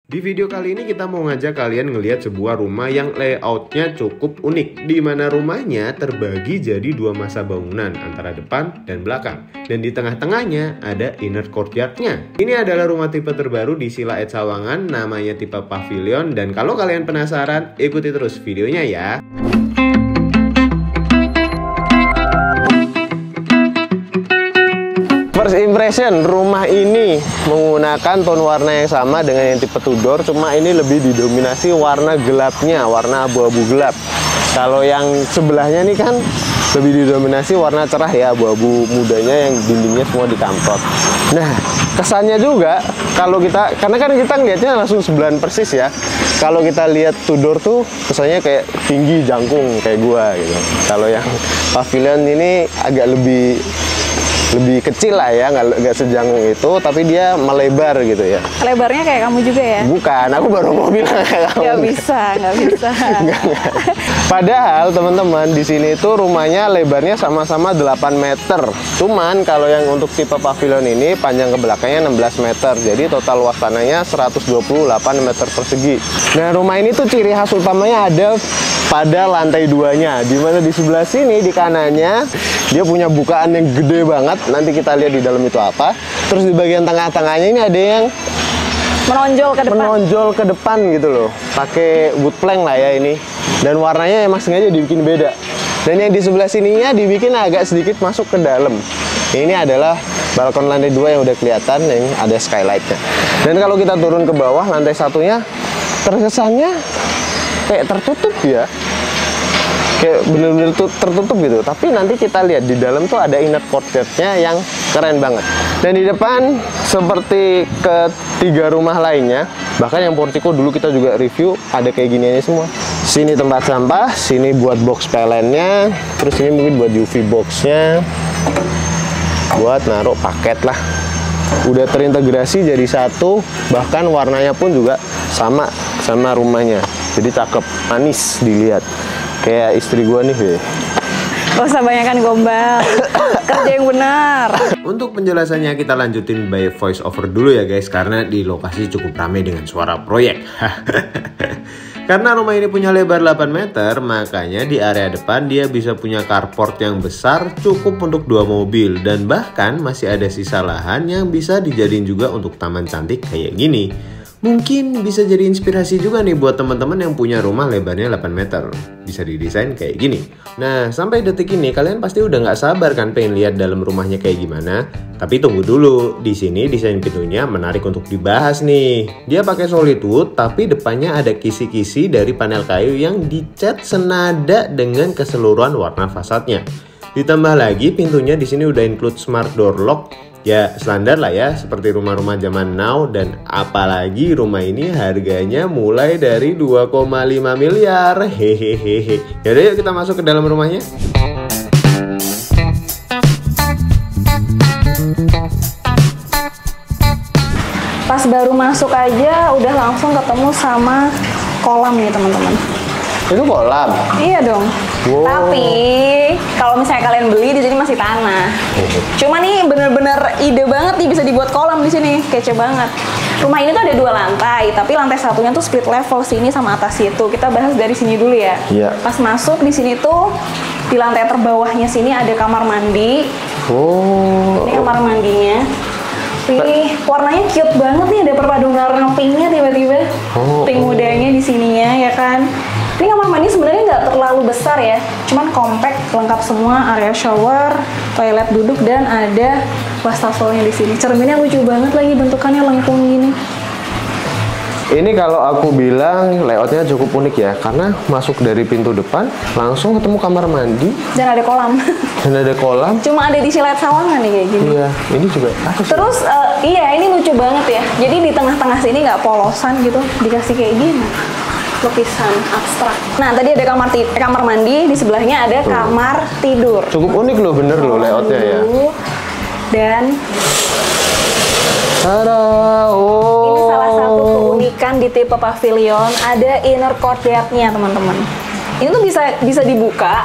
Di video kali ini kita mau ngajak kalian ngelihat sebuah rumah yang layoutnya cukup unik, di mana rumahnya terbagi jadi dua masa bangunan antara depan dan belakang, dan di tengah-tengahnya ada inner courtyardnya. Ini adalah rumah tipe terbaru di Sila Ed Sawangan, namanya tipe pavilion, dan kalau kalian penasaran ikuti terus videonya ya. First impression, rumah ini menggunakan tone warna yang sama dengan yang tipe Tudor, cuma ini lebih didominasi warna gelapnya, warna abu-abu gelap. Kalau yang sebelahnya nih kan lebih didominasi warna cerah ya, abu-abu mudanya yang dindingnya semua dikamprot. Nah, kesannya juga kalau kita, karena kan kita ngelihatnya langsung sebelahan persis ya. Kalau kita lihat Tudor tuh kesannya kayak tinggi, jangkung kayak gua gitu. Kalau yang pavilion ini agak lebih kecil lah ya, nggak sejangkung itu, tapi dia melebar gitu ya. Lebarnya kayak kamu juga ya? Bukan, aku baru mau bilang kayak kamu. Nggak bisa. Nggak. Padahal teman-teman di sini itu rumahnya lebarnya sama-sama 8 meter. Cuman kalau yang untuk tipe pavilion ini panjang ke belakangnya 16 meter. Jadi total luas tanahnya 128 meter persegi. Nah, rumah ini tuh ciri khas utamanya ada pada lantai 2-nya, dimana di sebelah sini di kanannya dia punya bukaan yang gede banget. Nanti kita lihat di dalam itu apa. Terus di bagian tengah-tengahnya ini ada yang menonjol ke depan gitu loh, pakai wood plank lah ya ini, dan warnanya emang sengaja dibikin beda. Dan yang di sebelah sininya dibikin agak sedikit masuk ke dalam. Ini adalah balkon lantai 2 yang udah kelihatan, yang ada skylightnya. Dan kalau kita turun ke bawah, lantai satunya terkesannya kayak tertutup ya, kayak bener-bener tertutup gitu. Tapi nanti kita lihat di dalam tuh ada inner courtyardnya yang keren banget. Dan di depan seperti ketiga rumah lainnya, bahkan yang portiko dulu kita juga review, ada kayak gini aja semua. Sini tempat sampah, sini buat box pelennya, terus ini mungkin buat UV boxnya, buat naruh paket lah. Udah terintegrasi jadi satu, bahkan warnanya pun juga sama rumahnya. Jadi cakep, manis dilihat. Kayak istri gua nih deh. Gak usah banyakan gombal, kerja yang benar. Untuk penjelasannya kita lanjutin by voice over dulu ya guys, karena di lokasi cukup ramai dengan suara proyek. Karena rumah ini punya lebar 8 meter, makanya di area depan dia bisa punya carport yang besar, cukup untuk 2 mobil, dan bahkan masih ada sisa lahan yang bisa dijadiin juga untuk taman cantik kayak gini. Mungkin bisa jadi inspirasi juga nih buat teman-teman yang punya rumah lebarnya 8 meter. Bisa didesain kayak gini. Nah, sampai detik ini kalian pasti udah nggak sabar kan pengen lihat dalam rumahnya kayak gimana? Tapi tunggu dulu, di sini desain pintunya menarik untuk dibahas nih. Dia pakai solid wood, tapi depannya ada kisi-kisi dari panel kayu yang dicat senada dengan keseluruhan warna fasadnya. Ditambah lagi pintunya di sini udah include smart door lock. Ya standar lah ya, seperti rumah-rumah zaman now, dan apalagi rumah ini harganya mulai dari 2,5 miliar. Hehehe. Yaudah yuk kita masuk ke dalam rumahnya. Pas baru masuk aja udah langsung ketemu sama kolam nih teman-teman. Itu kolam? Iya dong. Wow. Tapi kalau misalnya kalian beli di sini masih tanah. Cuma nih bener-bener ide banget nih bisa dibuat kolam di sini, kece banget. Rumah ini tuh ada 2 lantai, tapi lantai satunya tuh split level, sini sama atas situ. Kita bahas dari sini dulu ya. Iya. Pas masuk di sini tuh di lantai terbawahnya sini ada kamar mandi. Oh. Ini kamar mandinya. Wih, warnanya cute banget nih, ada perpaduan warna pinknya tiba-tiba. Pink mudanya di sininya ya kan. Ini kamar mandi sebenarnya nggak terlalu besar ya, cuman compact, lengkap semua, area shower, toilet duduk, dan ada wastafelnya di sini. Cerminnya lucu banget lagi, bentukannya lengkung gini. Ini kalau aku bilang layoutnya cukup unik ya, karena masuk dari pintu depan langsung ketemu kamar mandi dan ada kolam. Cuma ada di Sila Ed Sawangan nih kayak gini. Iya, ini juga ada. Terus iya, ini lucu banget ya. Jadi di tengah-tengah sini nggak polosan gitu, dikasih kayak gini. Lukisan abstrak. Nah, tadi ada kamar mandi, di sebelahnya ada kamar tidur. Cukup unik loh, bener loh layoutnya ya. Dan tada, ini salah satu keunikan di tipe pavilion, ada inner courtyardnya teman-teman. Ini tuh bisa dibuka.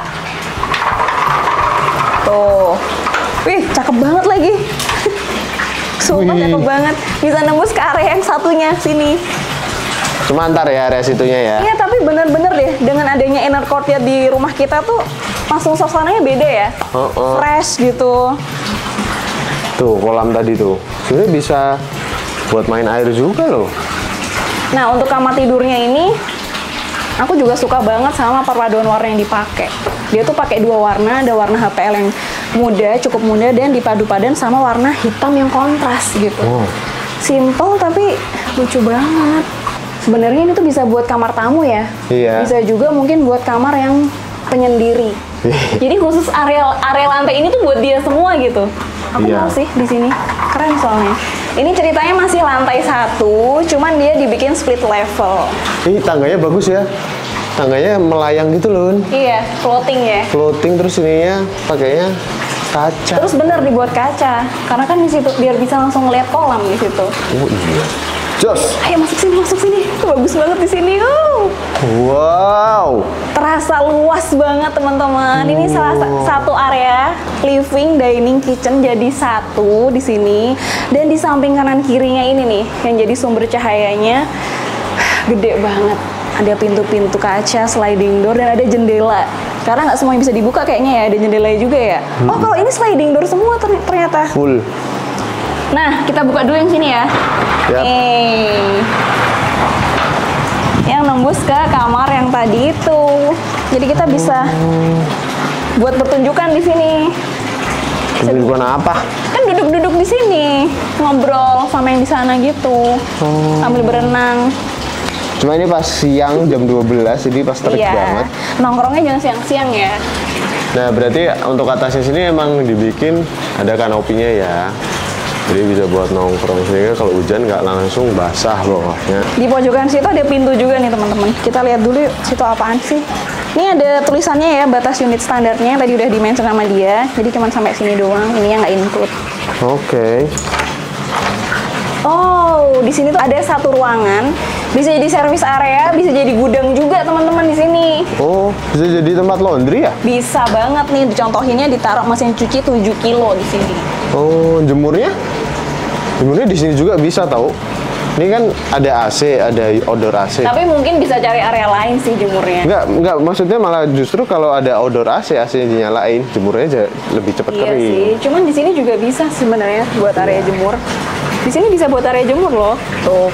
Tuh, wih cakep banget lagi. Sumpah cakep banget. Bisa nembus ke area yang satunya sini. Cuma antar ya area situnya ya. Iya, tapi bener-bener deh dengan adanya inner courtyard di rumah kita tuh langsung suasananya beda ya. Fresh gitu. Tuh kolam tadi tuh. Sebenarnya bisa buat main air juga loh. Nah, untuk kamar tidurnya ini aku juga suka banget sama perpaduan warna yang dipakai. Dia tuh pakai 2 warna, ada warna HPL yang muda, cukup muda, dan dipadu padan sama warna hitam yang kontras gitu. Simple tapi lucu banget. Sebenarnya ini tuh bisa buat kamar tamu ya. Iya. Bisa juga mungkin buat kamar yang penyendiri. Jadi khusus area lantai ini tuh buat dia semua gitu. Aku mau sih di sini. Keren soalnya. Ini ceritanya masih lantai 1, cuman dia dibikin split level. Ini tangganya bagus ya. Tangganya melayang gitu loh. Iya, floating ya. Floating, terus ininya pakainya kaca. Terus bener dibuat kaca, karena kan di situ biar bisa langsung ngeliat kolam di situ. Oh iya. Jos. Ayo masuk sini, masuk sini. Bagus banget di sini. Wow. Terasa luas banget teman-teman. Ini salah satu area living, dining, kitchen jadi satu di sini. Dan di samping kanan kirinya ini nih, yang jadi sumber cahayanya gede banget. Ada pintu-pintu kaca, sliding door, dan ada jendela. Karena nggak semuanya bisa dibuka kayaknya ya, ada jendela juga ya. Oh, kalau ini sliding door semua ternyata. Full. Nah, kita buka dulu yang sini ya. Yap. Nih. Yang nembus ke kamar yang tadi itu. Jadi kita bisa buat pertunjukan di sini. Pertunjukan apa? Kan duduk-duduk di sini, ngobrol sama yang di sana gitu. Sambil berenang. Cuma ini pas siang jam 12, jadi pas terik banget. Nongkrongnya jangan siang-siang ya. Nah, berarti untuk atasnya sini emang dibikin ada kanopinya ya. Jadi bisa buat nongkrong, sehingga kalau hujan nggak langsung basah bawahnya. Di pojokan situ ada pintu juga nih teman-teman. Kita lihat dulu yuk, situ apaan sih? Ini ada tulisannya ya, batas unit standarnya. Tadi udah di-mention sama dia. Jadi cuma sampai sini doang, ini yang nggak include. Oke. Oh, di sini tuh ada satu ruangan. Bisa jadi service area, bisa jadi gudang juga teman-teman di sini. Oh, bisa jadi tempat laundry ya? Bisa banget nih, dicontohinnya ditaruh mesin cuci 7 kilo di sini. Oh, jemurnya? Jemurnya di sini juga bisa tahu. Ini kan ada AC, ada outdoor AC. Tapi mungkin bisa cari area lain sih jemurnya. Enggak, maksudnya malah justru kalau ada outdoor AC, AC-nya dinyalain, jemurnya lebih cepat kering. Iya sih, cuman di sini juga bisa sebenarnya buat area jemur. Di sini bisa buat area jemur loh. Tuh.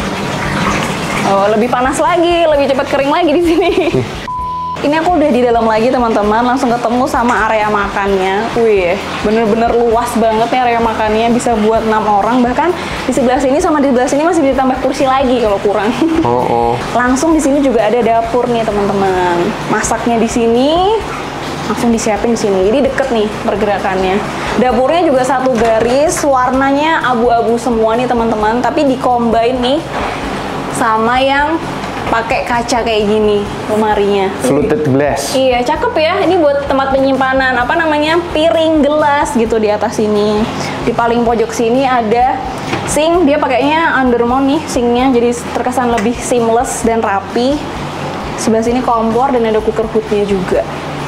Oh, lebih panas lagi, lebih cepat kering lagi di sini. Ini aku udah di dalam lagi teman-teman, langsung ketemu sama area makannya. Wih, bener-bener luas banget ya area makannya, bisa buat 6 orang. Bahkan di sebelah sini sama di sebelah sini masih ditambah kursi lagi kalau kurang. Langsung di sini juga ada dapur nih teman-teman. Masaknya di sini, langsung disiapin di sini. Jadi deket nih pergerakannya. Dapurnya juga satu garis, warnanya abu-abu semua nih teman-teman. Tapi di-combine nih sama yang pakai kaca kayak gini lemarinya. Fluted glass. Iya, cakep ya. Ini buat tempat penyimpanan apa namanya? Piring, gelas gitu di atas sini. Di paling pojok sini ada sink. Dia pakainya undermount nih sinknya, jadi terkesan lebih seamless dan rapi. Sebelah sini kompor dan ada cooker hoodnya juga.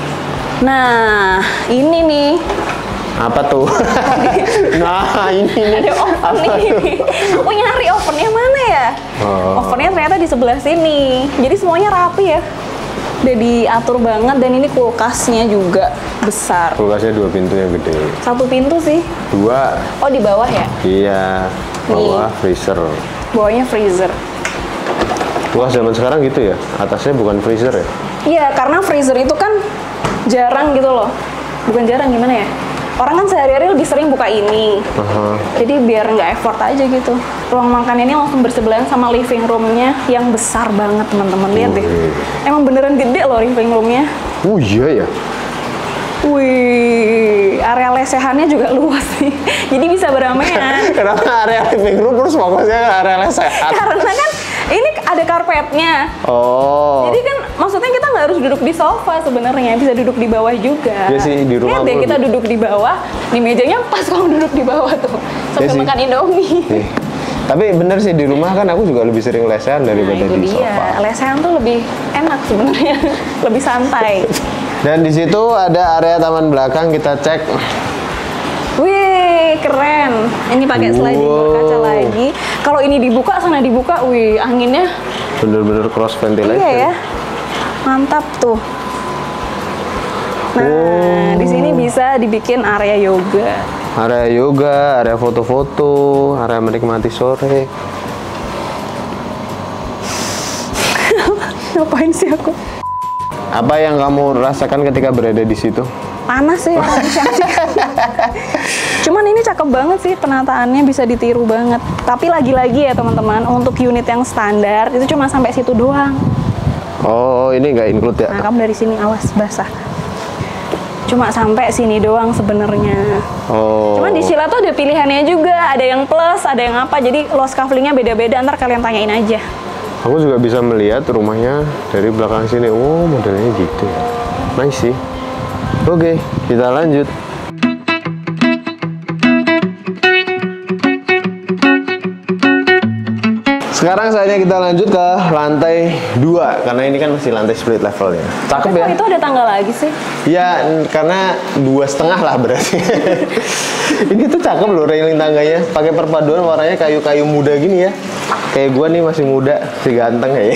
Nah, ini nih. Apa tuh? Nah, ini ada oven nih. Aku nyari ovennya mana ya? Ovennya ternyata di sebelah sini. Jadi semuanya rapi ya. Udah diatur banget, dan ini kulkasnya juga besar. Kulkasnya 2 pintu yang gede. 1 pintu sih. 2. Oh, di bawah ya? Iya. Bawah freezer. Bawahnya freezer. Kulkas zaman sekarang gitu ya? Atasnya bukan freezer ya? Iya, karena freezer itu kan jarang gitu loh. Bukan jarang, gimana ya? Orang kan sehari-hari lebih sering buka ini. Jadi biar nggak effort aja gitu. Ruang makan ini langsung bersebelahan sama living room-nya yang besar banget teman-teman. Lihat deh. Emang beneran gede loh living room-nya. Oh iya ya? Wih, area lesehannya juga luas sih. Jadi bisa beramaian. Kenapa area living room terus fokusnya ke area lesehan? Karena kan ini ada karpetnya. Oh. Jadi kan maksudnya kita nggak harus duduk di sofa sebenarnya, bisa duduk di bawah juga. Iya sih, di rumah. Lihat deh, kita duduk di bawah, di mejanya pas kamu duduk di bawah tuh. Sambil makan Indomie. Tapi bener sih, di rumah kan aku juga lebih sering lesehan daripada di sofa. Iya, lesehan tuh lebih enak sebenarnya, lebih santai. Dan di situ ada area taman belakang, kita cek. Wih, keren. Ini pakai sliding door kaca lagi. Kalau ini dibuka, sana dibuka, wih, anginnya Bener-bener cross ventilation. Iya ya, mantap tuh. Nah, di sini bisa dibikin area yoga. Area yoga, area foto-foto, area menikmati sore. Ngapain sih aku? Apa yang kamu rasakan ketika berada di situ? Panas sih, cuman ini cakep banget sih, penataannya bisa ditiru banget. Tapi lagi-lagi ya teman-teman, untuk unit yang standar itu cuma sampai situ doang. Oh, ini nggak include ya? Nah, kamu dari sini awas basah. Cuma sampai sini doang sebenarnya. Oh. Cuman di Sheila tuh ada pilihannya juga, ada yang plus, ada yang apa. Jadi loss cufflinknya beda-beda, ntar kalian tanyain aja. Aku juga bisa melihat rumahnya dari belakang sini. Oh, modelnya gitu ya. Nice sih. Oke, kita lanjut. Sekarang saatnya kita lanjut ke lantai 2 karena ini kan masih lantai split level ya. Cakep ya? Kok itu ada tangga lagi sih? Ya, karena 2,5 lah berarti. Ini tuh cakep loh railing tangganya. Pakai perpaduan warnanya kayu-kayu muda gini ya. Kayak gua nih masih muda, masih ganteng ya.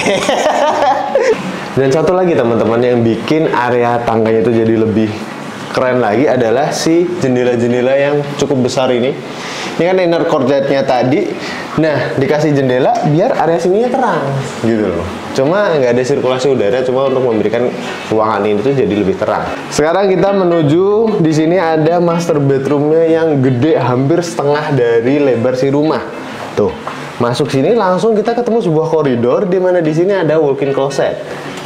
Dan satu lagi teman-teman yang bikin area tangganya itu jadi lebih keren lagi adalah si jendela-jendela yang cukup besar ini. Ini kan inner courtyard-nya tadi. Nah, dikasih jendela biar area sininya terang gitu loh. Cuma nggak ada sirkulasi udara, cuma untuk memberikan ruangan ini tuh jadi lebih terang. Sekarang kita menuju, di sini ada master bedroomnya yang gede, hampir setengah dari lebar si rumah. Tuh, masuk sini langsung kita ketemu sebuah koridor di mana di sini ada walk-in closet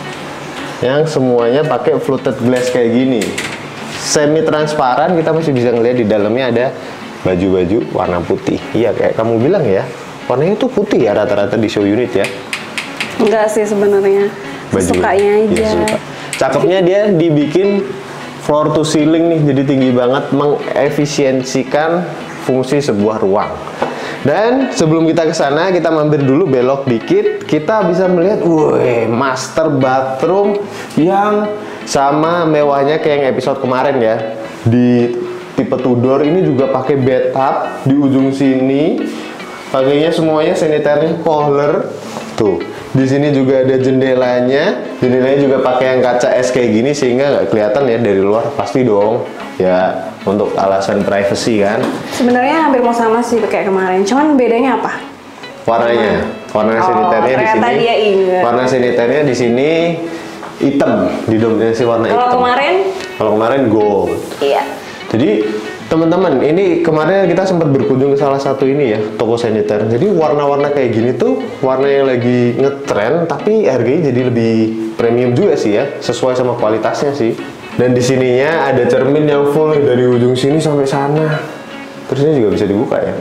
yang semuanya pakai fluted glass kayak gini. Semi transparan, kita masih bisa ngeliat di dalamnya ada baju-baju warna putih. Iya, kayak kamu bilang ya, warnanya tuh putih ya rata-rata di show unit ya. Enggak sih sebenarnya, sukanya aja. Ya, suka. Cakepnya dia dibikin floor to ceiling nih, jadi tinggi banget, mengefisiensikan fungsi sebuah ruang. Dan sebelum kita ke sana, kita mampir dulu belok dikit, kita bisa melihat, wih, master bathroom yang sama mewahnya kayak yang episode kemarin ya. Di tipe Tudor ini juga pakai bathtub di ujung sini. Pakainya semuanya sanitary Kohler. Tuh, di sini juga ada jendelanya. Jendelanya juga pakai yang kaca es kayak gini sehingga nggak kelihatan ya dari luar. Pasti dong. Ya, untuk alasan privacy kan. Sebenarnya hampir mau sama sih kayak kemarin. Cuman bedanya apa? Warnanya. Warna sanitary di sini. Dia ingat. Warna sanitary di sini hitam, didominasi warna hitam. Kalau kemarin gold. Iya. Jadi teman-teman, ini kemarin kita sempat berkunjung ke salah satu ini ya, toko saniter. Jadi warna-warna kayak gini tuh warna yang lagi ngetren, tapi harganya jadi lebih premium juga sih ya, sesuai sama kualitasnya sih. Dan di sininya ada cermin yang full dari ujung sini sampai sana. Terus ini juga bisa dibuka ya.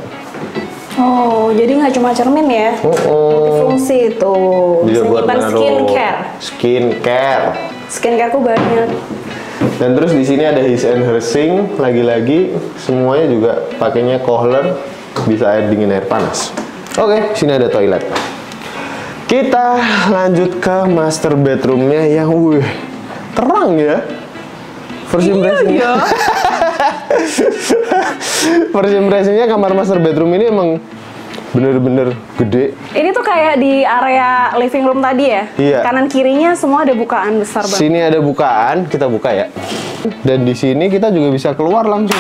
Oh, jadi nggak cuma cermin ya? Multifungsi itu. Bisa buat skincare. Skincareku banyak. Dan terus di sini ada his and her sink, lagi-lagi semuanya juga pakainya Kohler, bisa air dingin air panas. Oke, sini ada toilet. Kita lanjut ke master bedroomnya yang terang ya. First impression-nya. First impression-nya kamar master bedroom ini emang bener-bener gede. Ini tuh kayak di area living room tadi ya? Iya. Kanan kirinya semua ada bukaan besar banget. Sini ada bukaan, kita buka ya. Dan di sini kita juga bisa keluar langsung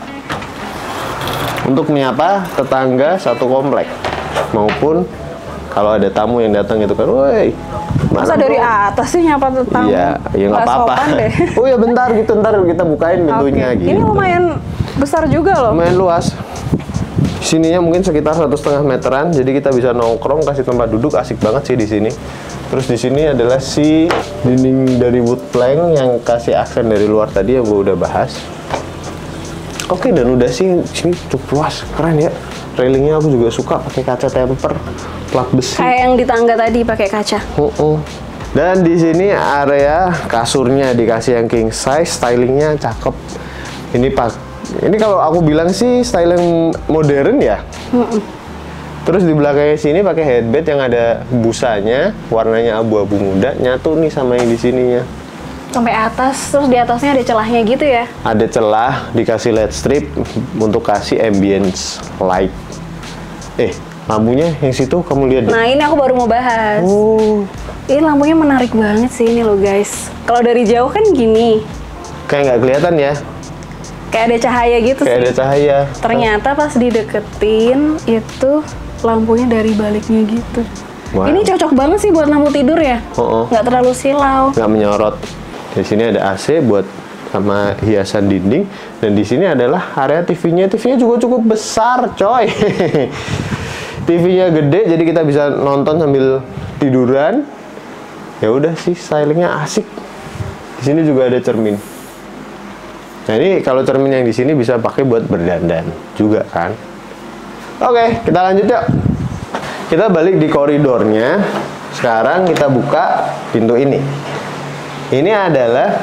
untuk menyapa tetangga satu komplek, maupun kalau ada tamu yang datang itu kan, woi. Masa dari atas sih nyapa tamu? Iya, ya nggak apa-apa. Oh ya bentar gitu, ntar kita bukain pintunya gitu. Ini lumayan besar juga loh. Lumayan luas. Sininya mungkin sekitar 1,5 meteran, jadi kita bisa nongkrong, kasih tempat duduk, asik banget sih di sini. Terus di sini adalah si dinding dari wood plank yang kasih aksen dari luar tadi yang gue udah bahas. Oke, dan udah sih sini cukup luas, keren ya. Railingnya aku juga suka pakai kaca temper, plat besi. Kayak yang di tangga tadi pakai kaca. Dan di sini area kasurnya dikasih yang king size, stylingnya cakep. Ini kalau aku bilang sih style yang modern ya. Terus di belakangnya sini pakai headbed yang ada busanya, warnanya abu-abu muda, nyatu nih sama yang di sininya. Sampai atas, terus di atasnya ada celahnya gitu ya? Ada celah, dikasih LED strip untuk kasih ambience light. Lampunya yang situ kamu lihat deh. Nah ini aku baru mau bahas. Oh, Ini lampunya menarik banget sih ini loh guys. Kalau dari jauh kan gini, kayak nggak kelihatan ya? kayak ada cahaya gitu Kayak sih. ada cahaya. Ternyata pas dideketin itu lampunya dari baliknya gitu. Wow. Ini cocok banget sih buat lampu tidur ya. Nggak terlalu silau. Nggak menyorot. Di sini ada AC buat sama hiasan dinding, dan di sini adalah area TV-nya. TV-nya juga cukup besar, coy. TV-nya gede, jadi kita bisa nonton sambil tiduran. Ya udah sih, stylingnya asik. Di sini juga ada cermin. Nah ini kalau cermin yang di sini bisa pakai buat berdandan juga kan. Oke, kita lanjut yuk. Kita balik di koridornya. Sekarang kita buka pintu ini. Ini adalah,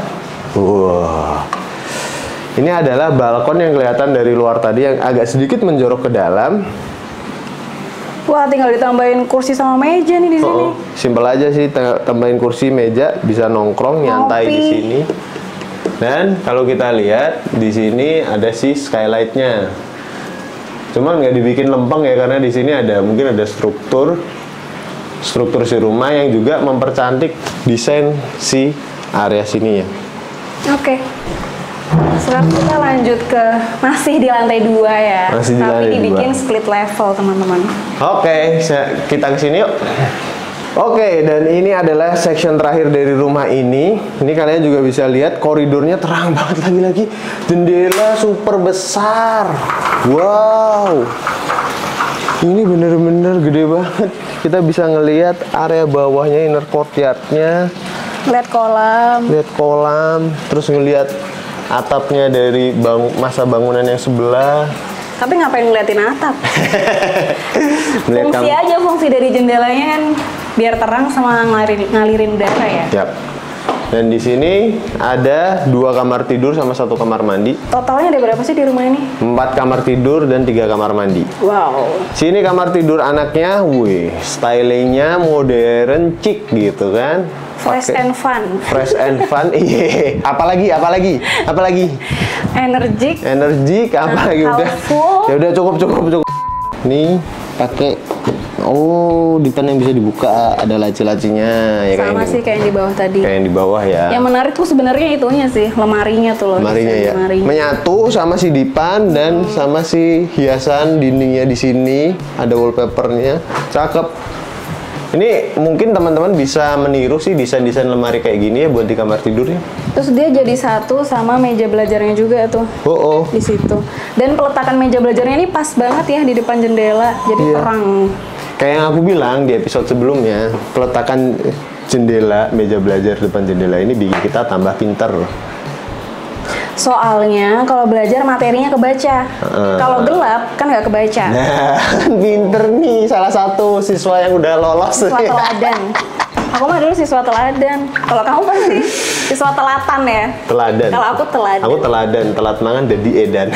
ini adalah balkon yang kelihatan dari luar tadi yang agak sedikit menjorok ke dalam. Wah, tinggal ditambahin kursi sama meja nih di sini. Simpel aja sih, tambahin kursi, meja, bisa nongkrong, nyantai di sini. Dan kalau kita lihat di sini ada si skylight-nya. Cuman nggak dibikin lempeng ya, karena di sini ada mungkin ada struktur si rumah yang juga mempercantik desain si area sini ya. Oke. Sekarang kita lanjut ke masih di lantai 2 ya. Masih di Tapi lantai dibikin 2. split level, teman-teman. Oke, kita ke sini yuk. Oke, dan ini adalah section terakhir dari rumah ini. Ini kalian juga bisa lihat koridornya terang banget lagi-lagi. Jendela super besar. Wow. Ini bener-bener gede banget. Kita bisa ngelihat area bawahnya, inner courtyard-nya. Lihat kolam. Lihat kolam, terus ngelihat atapnya dari masa bangunan yang sebelah. Tapi ngapain ngeliatin atap? Melihat Fungsi aja, fungsi dari jendelanya kan biar terang sama ngalirin udara ya. Yap. Dan di sini ada 2 kamar tidur sama 1 kamar mandi. Totalnya ada berapa sih di rumah ini? 4 kamar tidur dan 3 kamar mandi. Wow. Sini kamar tidur anaknya, wih, stylingnya modern chic gitu kan. Fresh and fun. Fresh and fun, iya. Apalagi? Energik. Apalagi udah. Colorful. Ya udah cukup. Nih pakai, depan yang bisa dibuka, ada laci-lacinya ya. Sama sih kayak yang di bawah tadi. Kayak yang di bawah ya. Yang menarik tuh sebenarnya itunya sih, lemarinya tuh loh. Lemarinya ya. Menyatu sama si dipan dan sama si hiasan dindingnya di sini, ada wallpapernya. Cakep. Ini mungkin teman-teman bisa meniru sih desain-desain lemari kayak gini ya buat di kamar tidurnya. Terus dia jadi satu sama meja belajarnya juga tuh. Di situ. Dan peletakan meja belajarnya ini pas banget ya di depan jendela, jadi terang. Kayak yang aku bilang di episode sebelumnya, peletakan jendela, meja belajar depan jendela ini bikin kita tambah pinter loh. Soalnya kalau belajar materinya kebaca. Kalau gelap kan nggak kebaca. Nah, pinter nih salah satu siswa yang udah lolos. Siswa teladan. Aku mah dulu siswa teladan. Kalau kamu pasti siswa telatan ya? Teladan. Kalau aku teladan. Aku teladan, telat mangan jadi edan.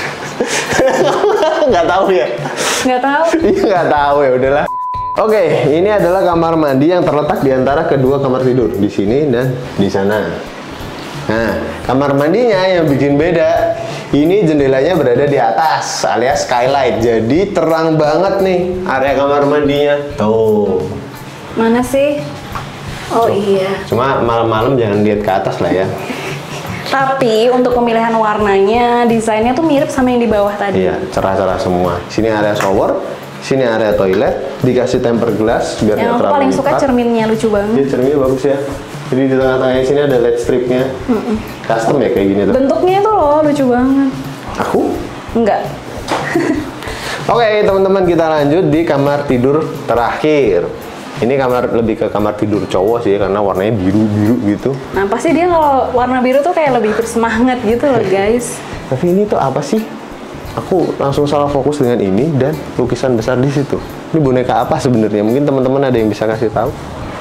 Nggak tahu ya? Nggak tahu. Iya nggak tahu ya udahlah. Oke, ini adalah kamar mandi yang terletak di antara kedua kamar tidur, di sini dan di sana. Nah, kamar mandinya yang bikin beda, ini jendelanya berada di atas alias skylight, jadi terang banget nih area kamar mandinya. Tuh. Mana sih? Oh iya. Cuma malam-malam jangan lihat ke atas lah ya. Tapi untuk pemilihan warnanya, desainnya tuh mirip sama yang di bawah tadi. Iya, cerah-cerah semua. Sini area shower, sini area toilet, dikasih tempered glass biar nggak Yang aku terlalu paling suka lipat. cerminnya, lucu banget. Iya, cerminnya bagus ya. Jadi di tengah-tengahnya sini ada LED stripnya. Custom ya kayak gini tuh. Bentuknya tuh loh lucu banget. Aku? Enggak. Oke, teman-teman, kita lanjut di kamar tidur terakhir. Ini lebih ke kamar tidur cowok sih karena warnanya biru-biru gitu. Nah pasti dia kalau warna biru tuh kayak lebih bersemangat gitu loh guys. Tapi ini tuh apa sih? Aku langsung salah fokus dengan ini dan lukisan besar di situ. Ini boneka apa sebenarnya? Mungkin teman-teman ada yang bisa kasih tahu.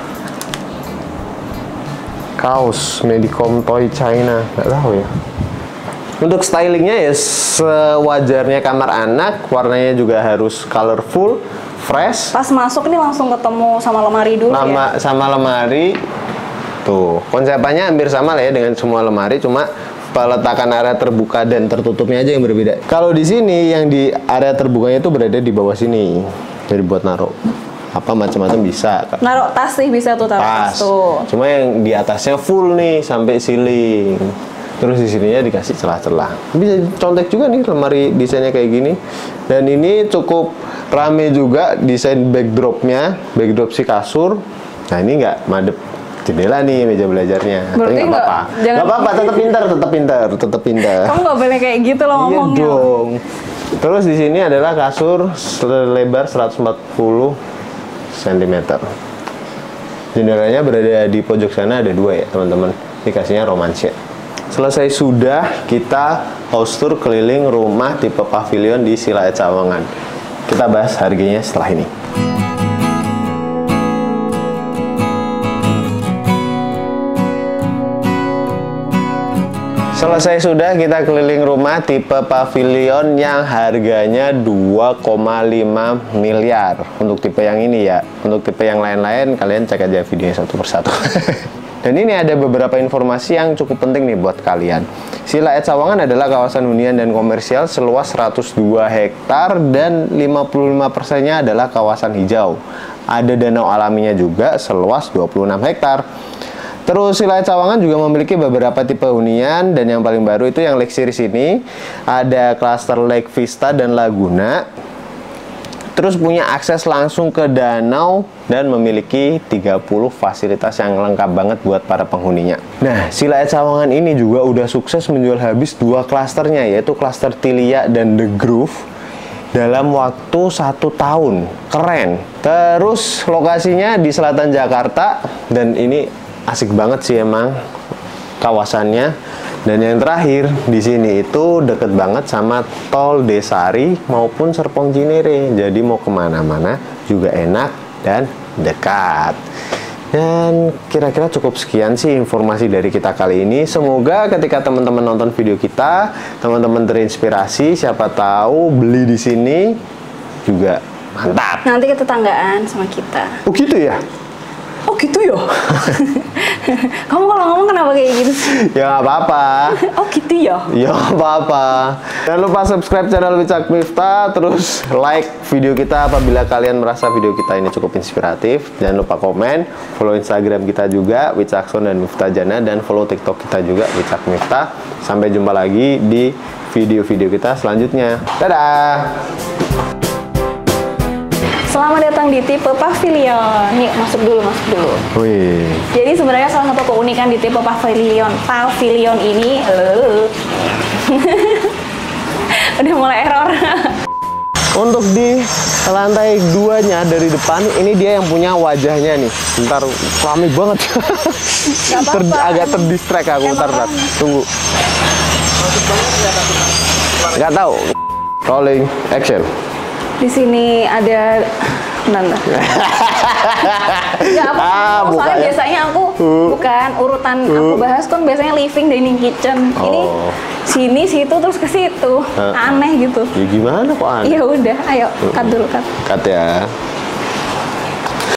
Kaos Medicom Toy China, nggak tahu ya. Untuk stylingnya ya sewajarnya kamar anak, warnanya juga harus colorful, fresh. Pas masuk nih langsung ketemu sama lemari dulu ya. Sama lemari, tuh konsepannya hampir sama lah ya dengan semua lemari, cuma peletakan area terbuka dan tertutupnya aja yang berbeda. Kalau di sini yang di area terbukanya itu berada di bawah sini. Jadi buat naruh apa macam-macam bisa. Naruh tas sih bisa tuh, taruh tas tuh. Cuma yang di atasnya full nih sampai ceiling. Terus di sininya dikasih celah-celah. Bisa contek juga nih lemari desainnya kayak gini. Dan ini cukup rame juga desain backdropnya, backdrop si kasur. Nah ini nggak madep jendela nih meja belajarnya. Berarti tapi nggak apa-apa. Nggak apa-apa, tetap pintar. Kamu nggak boleh kayak gitu loh ngomongnya. Iya dong. Terus di sini adalah kasur lebar 140 cm. Jendelanya berada di pojok sana, ada 2 ya teman-teman. Dikasihnya romansnya. Selesai sudah, kita house tour keliling rumah tipe pavilion di Silaet Sawangan. Kita bahas harganya setelah ini. Selesai sudah, kita keliling rumah tipe pavilion yang harganya 2,5 miliar. Untuk tipe yang ini ya. Untuk tipe yang lain-lain, kalian cek aja videonya satu persatu. Dan ini ada beberapa informasi yang cukup penting nih buat kalian. Silaet Sawangan adalah kawasan hunian dan komersial seluas 102 hektar dan 55%-nya adalah kawasan hijau. Ada danau alaminya juga seluas 26 hektar. Terus Silaet Sawangan juga memiliki beberapa tipe hunian dan yang paling baru itu yang Lake Series ini. Ada klaster Lake Vista dan Laguna. Terus punya akses langsung ke danau dan memiliki 30 fasilitas yang lengkap banget buat para penghuninya. Nah, Silaet Sawangan ini juga udah sukses menjual habis 2 klasternya, yaitu klaster Tilia dan The Groove dalam waktu 1 tahun. Keren. Terus lokasinya di selatan Jakarta dan ini asik banget sih emang kawasannya. Dan yang terakhir di sini itu deket banget sama Tol Desari maupun Serpong Cinere. Jadi mau kemana-mana juga enak dan dekat. Dan kira-kira cukup sekian sih informasi dari kita kali ini. Semoga ketika teman-teman nonton video kita, teman-teman terinspirasi. Siapa tahu beli di sini juga mantap. Nanti ketetanggaan sama kita. Oh gitu ya? Oh gitu ya? Kamu kalau ngomong kenapa kayak gitu sih? Ya nggak apa-apa. Oh gitu ya? Ya nggak apa-apa. Jangan lupa subscribe channel Wicak Miftah. Terus like video kita apabila kalian merasa video kita ini cukup inspiratif. Jangan lupa komen. Follow Instagram kita juga Wicakson dan Miftah Jana. Dan follow TikTok kita juga Wicak Miftah. Sampai jumpa lagi di video-video kita selanjutnya. Dadah! Selamat datang di tipe pavilion. Nih, masuk dulu. Wih. Jadi sebenarnya salah satu keunikan di tipe pavilion ini, udah mulai error. Untuk di lantai 2-nya dari depan, ini dia yang punya wajahnya nih. Bentar, rame banget. Gak apa-apa. Agak terdistract aku. Bentar, tunggu. Gak tahu. Rolling, action. Di sini ada Nggak apa, soalnya biasanya aku bukan urutan aku bahas kan biasanya living, dining, kitchen. Ini sini, situ, terus ke situ. Aneh gitu. Ya gimana kok aneh? Ya udah, ayo cut dulu. Cut ya.